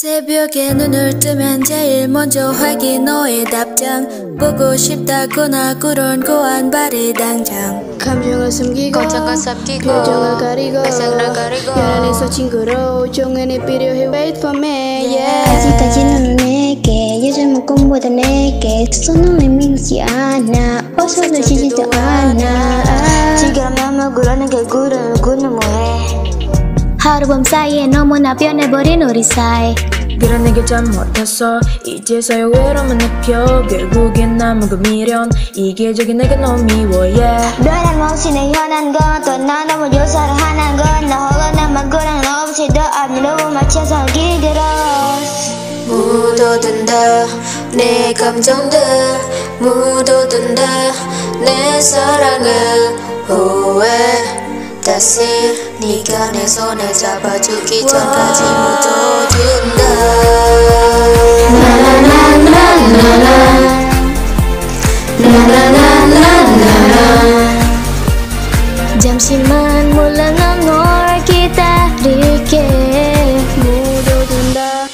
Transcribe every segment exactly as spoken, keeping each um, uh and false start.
새벽에 눈을 뜨면 제일 먼저 확인 너의 답장. 보고 싶다거나 그런 고한 발이 당장. 감정을 숨기고 감정을 삭히고 표정을 가리고 표정을 가리고 연애에서 친구로 종은이 필요해 wait for me yeah. 아직까지는 내게 요즘은 꿈보다 내게 손을 내밀지 않아 어서 놓치지도 않아. 지금은 먹으려는 결국은 누구는 뭐해. 하루밤 사이에 너무나 변해버린 우리 사이. 그런 내게 잘못했어 이제서야 외로움을 느껴. 결국엔 남은 그 미련 이기적인 내가 너무 미워 yeah. 변함없이 내 현한 건 또 난 너무 요사를 하는 건 나 허가나만 그랑 너 없이 더 앞으로 맞춰서 길들어. 묻어둔다 내 감정들 묻어둔다 내 사랑을 후회 다시 네가 내 손을 잡아주기 전까지 묻어둔다. 나나나나나나 나나나나나나 잠시만 물러나 널 기다릴게. 묻어둔다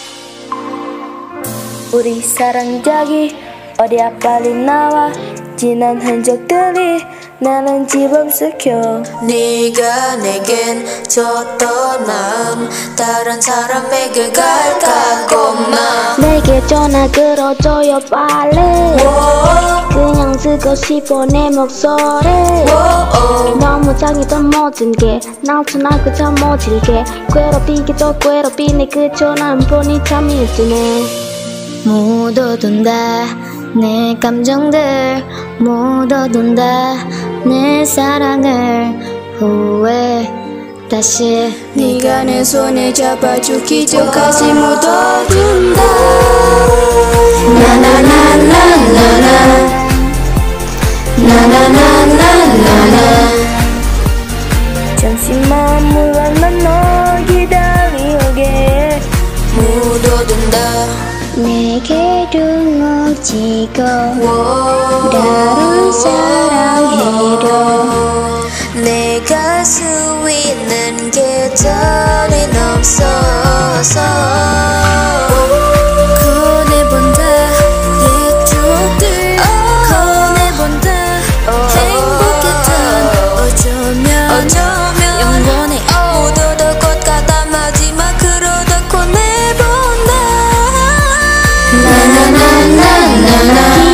우리 사랑작이 어디야 빨리 나와. 지난 흔적들이 나는 집어삼켜. 네가 내겐 줬던 마음 다른 사람에게 갈까 겁나. 내게 전화 걸어줘요 빨리. 그냥 듣고 싶어 내 목소리. 너무 장했던 모든 게 나처럼 그저 모질게 괴롭히기 또 괴롭히네. 그 전화 한 번이 참 일지네. 묻어둔다 내 감정들 묻어둔다 내 사랑을 후회 다시 네가 내 손을 잡아주기 전까지 묻어둔다. 나나나나나나 나나나나나나 잠시만 물러나 널 기다리게. 묻어둔다 내게 등어지고 나를 사랑해도 내 가슴 있는 게 전이 넘쳐서 꺼내본다 옛 추억들 꺼내본다 행복했던 어쩌면 영원히 묻어둘 것 같아. 마지막으로 더 꺼내본다. 나나나나나나